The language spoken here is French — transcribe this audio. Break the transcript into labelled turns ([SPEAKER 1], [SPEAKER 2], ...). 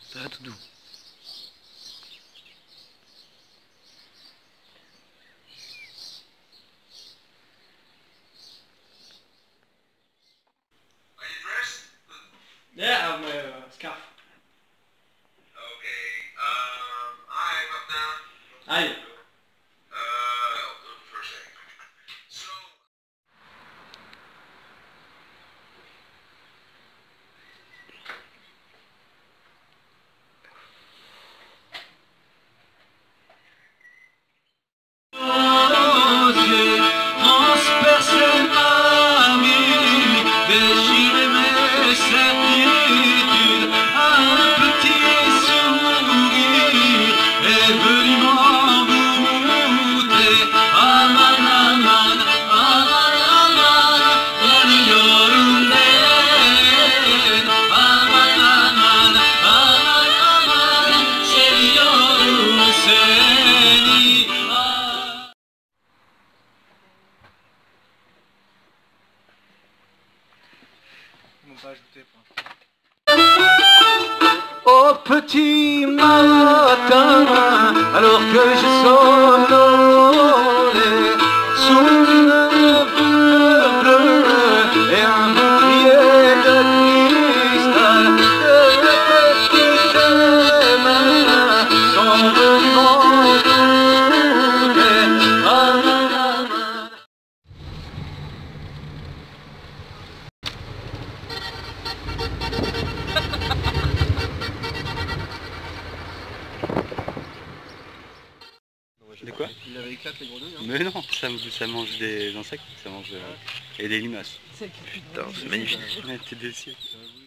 [SPEAKER 1] Ça va tout doux.
[SPEAKER 2] Yeah, I have my scarf.
[SPEAKER 3] Okay, I'm up now.
[SPEAKER 2] Aye.
[SPEAKER 3] For a second. So...
[SPEAKER 4] Au petit matin, alors que je somnolais sous une fleur bleue et un bouclier de cristal, de petites mains sont venues m'entouraient.
[SPEAKER 1] De quoi?
[SPEAKER 2] Il avait éclaté les grenouilles. Hein.
[SPEAKER 1] Mais non, ça mange des insectes, ça mange et des limaces.
[SPEAKER 2] Putain, c'est magnifique.
[SPEAKER 1] Ouais, t'es déçu.